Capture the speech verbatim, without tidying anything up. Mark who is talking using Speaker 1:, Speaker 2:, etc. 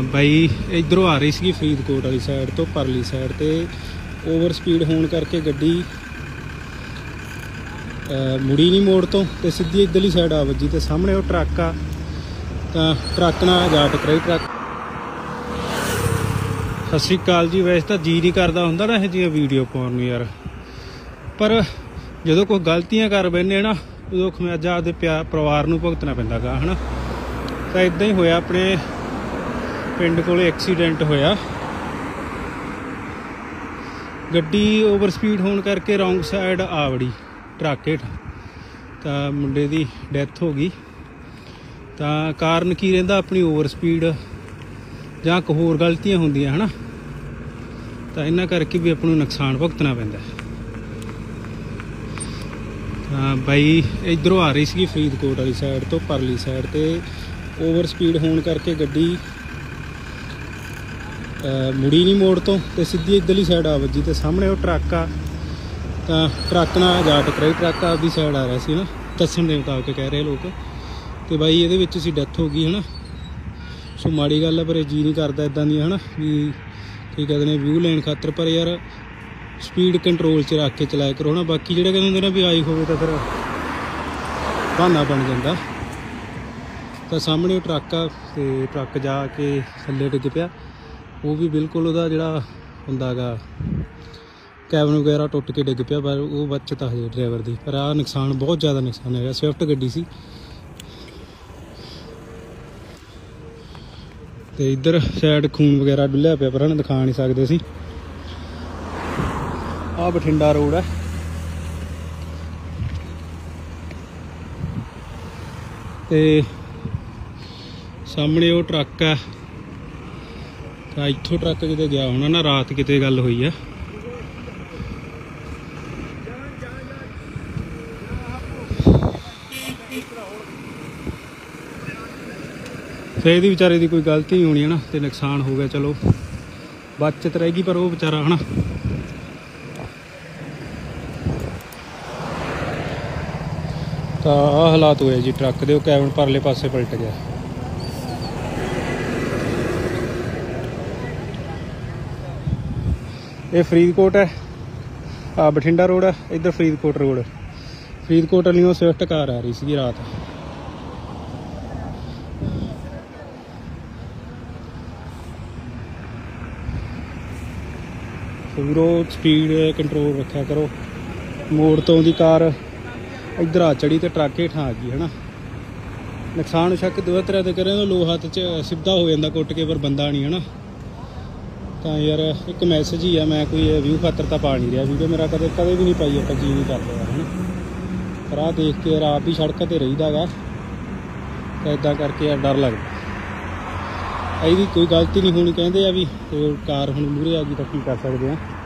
Speaker 1: ਬਾਈ ਇੱਧਰੋਂ ਆ ਰਹੀ ਸੀ ਫਰੀਦਕੋਟ ਵਾਲੀ ਸਾਈਡ ਤੋਂ ਪਰਲੀ ਸਾਈਡ ਤੇ ਓਵਰ ਸਪੀਡ ਹੋਣ ਕਰਕੇ ਗੱਡੀ ਮੁੜੀ ਨਹੀਂ ਮੋੜ ਤੋਂ ਤੇ ਸਿੱਧੀ ਇੱਧਰਲੀ ਸਾਈਡ ਆ ਵੱਜੀ ਤੇ ਸਾਹਮਣੇ ਉਹ ਟਰੱਕ ਆ ਤਾਂ ਟਰੱਕ ਨਾਲ ਜਾ ਟਕਰਾਈ। ਟਰੱਕ ਸਤਿ ਸ਼੍ਰੀ ਅਕਾਲ ਜੀ। ਵੈਸੇ ਤਾਂ ਜੀ ਨਹੀਂ ਕਰਦਾ ਹੁੰਦਾ ਨਾ ਇਹ ਜਿਹੀਆਂ ਵੀਡੀਓ ਪਾਉਣ ਨੂੰ ਯਾਰ, ਪਰ ਜਦੋਂ ਕੋਈ ਗਲਤੀਆਂ ਕਰ ਬੈਠੇ ਨਾ ਉਦੋਂ ਖਮਿਆਜਾ ਆਪਦੇ ਪਿਆ ਪਰਿਵਾਰ ਨੂੰ ਭੁਗਤਣਾ ਪੈਂਦਾ ਗਾ ਹੈ ਨਾ। ਤਾਂ ਇੱਦਾਂ ਹੀ ਹੋਇਆ ਆਪਣੇ ਪਿੰਡ ਕੋਲ ਐਕਸੀਡੈਂਟ ਹੋਇਆ। ਗੱਡੀ ਓਵਰ ਸਪੀਡ ਹੋਣ ਕਰਕੇ ਰੌਂਗ ਸਾਈਡ ਆ ਵੜੀ ਟਰੱਕ ਹੇਠ, ਤਾਂ ਮੁੰਡੇ ਦੀ ਡੈਥ ਹੋ ਗਈ। ਤਾਂ ਕਾਰਨ ਕੀ ਰਹਿੰਦਾ, ਆਪਣੀ ਓਵਰ ਸਪੀਡ ਜਾਂ ਕੋਈ ਹੋਰ ਗਲਤੀਆਂ ਹੁੰਦੀਆਂ ਹੈ ਨਾ, ਤਾਂ ਇਹਨਾਂ ਕਰਕੇ ਵੀ ਆਪਾਂ ਨੂੰ ਨੁਕਸਾਨ ਭੁਗਤਣਾ ਪੈਂਦਾ। ਤਾਂ ਬਾਈ ਇੱਧਰੋਂ ਆ ਰਹੀ ਸੀ ਫਰੀਦਕੋਟ ਵਾਲੀ ਸਾਈਡ ਤੋਂ ਪਰਲੀ ਸਾਈਡ ਤੇ ਓਵਰ ਸਪੀਡ ਹੋਣ ਕਰਕੇ ਗੱਡੀ ਮੁੜੀ ਨਹੀਂ ਮੋੜ ਤੋਂ ਤੇ ਸਿੱਧੀ ਇੱਧਰਲੀ ਸਾਈਡ ਆ ਵੱਜੀ ਤੇ ਸਾਹਮਣੇ ਉਹ ਟਰੱਕ ਆ ਤਾਂ ਟਰੱਕ ਨਾਲ ਜਾ ਟਕਰਾਈ। ਟਰੱਕ ਆਪਦੀ ਸਾਈਡ ਆ ਰਿਹਾ ਸੀ ਨਾ, ਦੱਸਣ ਦੇ ਮੁਤਾਬਕ ਕਹਿ ਰਹੇ ਲੋਕ। ਤੇ ਬਾਈ ਇਹਦੇ ਵਿੱਚ ਸੀ ਡੈਥ ਹੋ ਗਈ ਹੈ ਨਾ। ਸੋ ਮਾੜੀ ਗੱਲ ਆ, ਪਰ ਇਹ ਜੀ ਨਹੀਂ ਕਰਦਾ ਇੱਦਾਂ ਦੀਆਂ ਹੈ ਨਾ ਵੀ ਕੀ ਕਹਿੰਦੇ ਨੇ ਵਿਊ ਲੈਣ ਖਾਤਰ, ਪਰ ਯਾਰ ਸਪੀਡ ਕੰਟਰੋਲ 'ਚ ਰੱਖ ਕੇ ਚਲਾਇਆ ਕਰੋ ਨਾ। ਬਾਕੀ ਜਿਹੜੇ ਕਹਿੰਦੇ ਹੁੰਦੇ ਨਾ ਵੀ ਆਈ ਹੋਵੇ ਤਾਂ ਫਿਰ ਬਹਾਨਾ ਬਣ ਜਾਂਦਾ। ਤਾਂ ਸਾਹਮਣੇ ਉਹ ਟਰੱਕ ਆ ਤੇ ਟਰੱਕ ਜਾ ਕੇ ਥੱਲੇ ਡਿੱਗ ਪਿਆ। ਉਹ ਵੀ ਬਿਲਕੁਲ ਉਹਦਾ ਜਿਹੜਾ ਹੁੰਦਾ ਗਾ ਕੈਬਨ ਵਗੈਰਾ ਟੁੱਟ ਕੇ ਡਿੱਗ ਪਿਆ, ਪਰ ਉਹ ਬਚਤ ਹਜੇ ਡਰਾਈਵਰ ਦੀ। ਪਰ ਆਹ ਨੁਕਸਾਨ ਬਹੁਤ ਜ਼ਿਆਦਾ ਨੁਕਸਾਨ ਹੈਗਾ। ਸਵਿਫਟ ਗੱਡੀ ਸੀ ਤੇ ਇੱਧਰ ਸਾਈਡ ਖੂਨ ਵਗੈਰਾ ਡੁੱਲਿਆ ਪਿਆ, ਪਰ ਉਹਨੂੰ ਦਿਖਾ ਨਹੀਂ ਸਕਦੇ ਸੀ। ਆਹ ਬਠਿੰਡਾ ਰੋਡ ਹੈ ਤੇ ਸਾਹਮਣੇ ਉਹ ਟਰੱਕ ਆ। ਤਾਂ ਇੱਥੋਂ ਟਰੱਕ ਕਿਤੇ ਗਿਆ ਹੋਣਾ ਨਾ, ਰਾਤ ਕਿਤੇ ਗੱਲ ਹੋਈ ਆ। ਤੇ ਇਹਦੀ ਵਿਚਾਰੇ ਦੀ ਕੋਈ ਗਲਤੀ ਨਹੀਂ ਹੋਣੀ ਹੈ ਨਾ, ਤੇ ਨੁਕਸਾਨ ਹੋ ਗਿਆ। ਚਲੋ ਬਚਤ ਰਹੇਗੀ, ਪਰ ਉਹ ਵਿਚਾਰਾ ਹੈ ਨਾ ਤਾਂ ਆਹ ਹਾਲਾਤ ਹੋਏ ਜੀ ਟਰੱਕ ਦੇ। ਉਹ ਕੈਬਨ ਪਰਲੇ ਪਾਸੇ ਪਲਟ ਗਿਆ। ਇਹ ਫਰੀਦਕੋਟ ਹੈ, ਆ ਬਠਿੰਡਾ ਰੋਡ ਹੈ, ਇੱਧਰ ਫਰੀਦਕੋਟ ਰੋਡ। ਫਰੀਦਕੋਟ ਵਾਲੀਆਂ ਸਵਿਫਟ ਕਾਰ ਆ ਰਹੀ ਸੀ ਰਾਤ। ਪੂਰਾ ਸਪੀਡ ਕੰਟਰੋਲ ਰੱਖਿਆ ਕਰੋ। ਮੋੜ ਤੋਂ ਦੀ ਕਾਰ ਇੱਧਰ ਆ ਚੜੀ ਤੇ ਟਰੱਕ ਹੇਠਾਂ ਆ ਗਈ ਹੈ ਨਾ। ਨੁਕਸਾਨ ਸ਼ੱਕ ਦੋ ਤਰ੍ਹਾਂ ਦੇ ਕਰੇ, ਲੋ ਹੱਥ 'ਚ ਸਿੱਧਾ ਹੋ ਜਾਂਦਾ ਕੁੱਟ ਕੇ, ਪਰ ਬੰਦਾ ਨਹੀਂ ਹੈ ਨਾ। ਤਾਂ ਯਾਰ ਇੱਕ ਮੈਸੇਜ ਹੀ ਆ, ਮੈਂ ਕੋਈ ਵਿਊ ਖਾਤਰ ਤਾਂ ਪਾ ਨਹੀਂ ਰਿਹਾ ਵੀਡੀਓ। ਮੇਰਾ ਕਦੇ ਕਦੇ ਵੀ ਨਹੀਂ ਪਾਈ, ਆਪਾਂ ਜੀ ਨਹੀਂ ਕਰਦੇ ਹੈ ਨਾ। ਪਰ ਆਹ ਦੇਖ ਕੇ ਯਾਰ ਆਪ ਵੀ ਸੜਕਾਂ 'ਤੇ ਰਹੀਦਾ ਗਾ, ਤਾਂ ਇੱਦਾਂ ਕਰਕੇ ਯਾਰ ਡਰ ਲੱਗਦਾ। ਇਹਦੀ ਕੋਈ ਗਲਤੀ ਨਹੀਂ ਹੋਣੀ ਕਹਿੰਦੇ ਆ ਵੀ, ਕਾਰ ਹੁਣ ਮੂਹਰੇ ਆ ਗਈ ਤਾਂ ਕੀ ਕਰ ਸਕਦੇ ਹਾਂ।